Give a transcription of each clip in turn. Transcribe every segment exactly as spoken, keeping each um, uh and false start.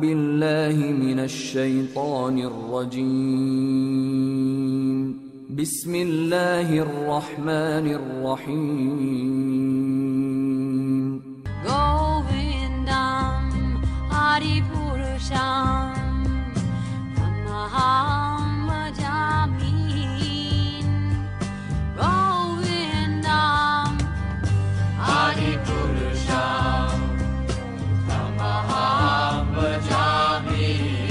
बिल्लाहि मिनश शैतानिर रजीम। बिस्मिल्लाहिर रहमानिर रहीम। गोविंदम हरिपुरुषम तमहं भजामि। गोविंदम हरिपुरुषम तमहं भजामि।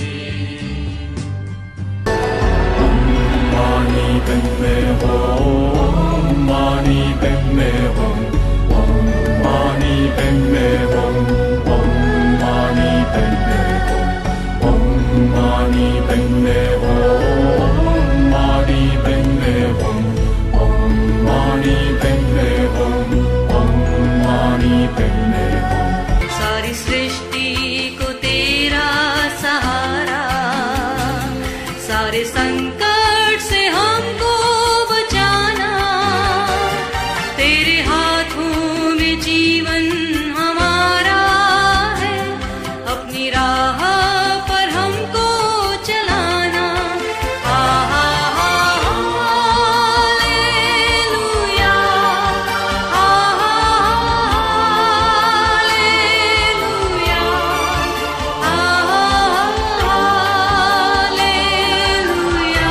Mani Padme Hum, Mani Padme Hum, Om Mani Padme Hum, Om Mani Padme Hum, Om Mani Padme Hum, Mani Padme Hum, Om Mani Padme Hum, Om Mani Padme Hum। सारी सृष्टि को तेरा सहारा, सारे संकट से हमको बचाना। तेरे हाथों में जीवन हमारा है, अपनी राह पर हमको चलाना। Hallelujah, hallelujah, hallelujah,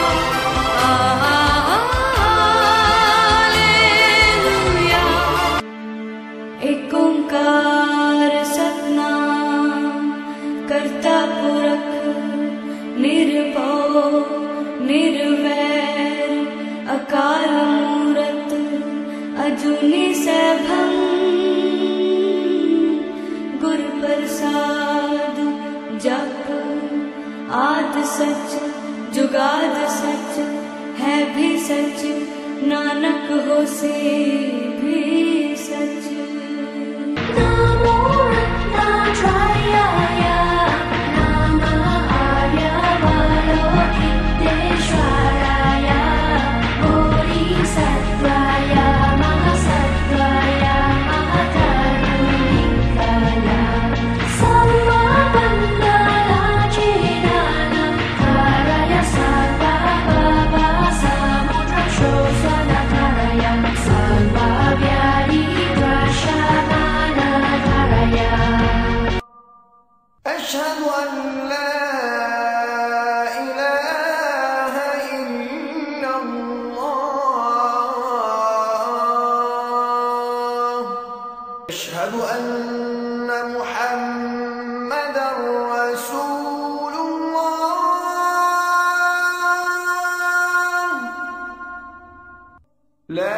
hallelujah. एक ओंकार सतनाम करता पुरख निर्भव निर्वैर अकाल मूरत अजूनी सैभं। गुर प्रसाद जप आद सच जुगाद सच है भी सच, नानक होसे भी सच। नमो रत्नात्रयाय नमः आर्यावलोकितेश्वराय बोधिसत्त्वाय महासत्त्वाय महाकरुणिकाय सर्वमङ्गलाचिदानन्दाय सर्वपापसमुद्रशोषणकाराय सर्वव्याधिप्रशमनकाराय। أشهد أن لا إله إلا الله، أشهد أن محمدا رسول الله، لا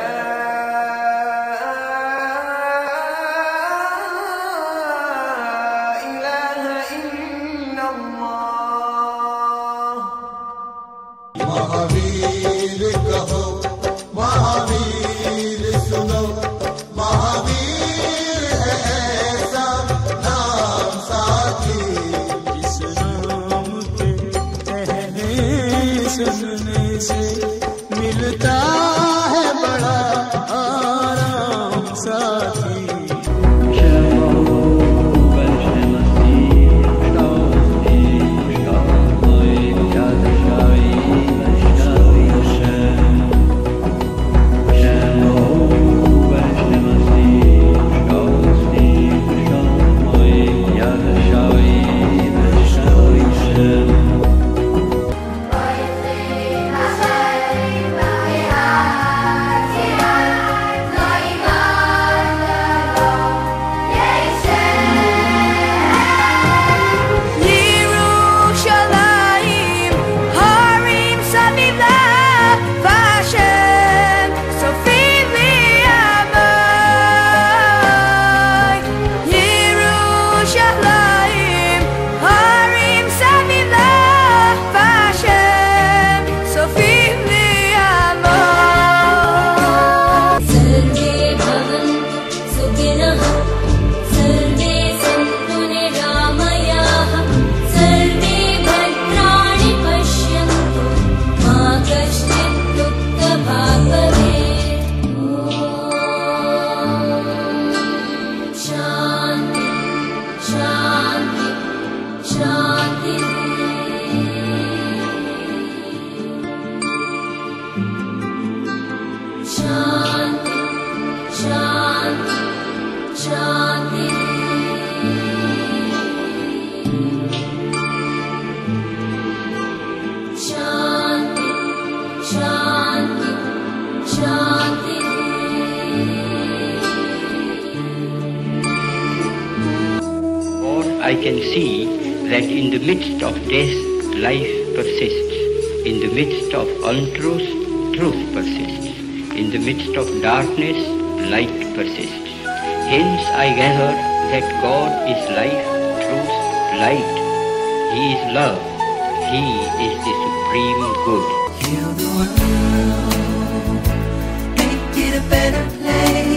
إله إلا الله। महावीर कहो महावीर सुनो, महावीर है ऐसा नाम साथी, इस नाम के कहने सुनने से मिलता है बड़ा I can see that in the midst of death, life persists. In the midst of untruth, truth persists. In the midst of darkness, light persists. Hence I gather that God is life, truth, light. He is love. He is the supreme good. Heal the world, make it a better place.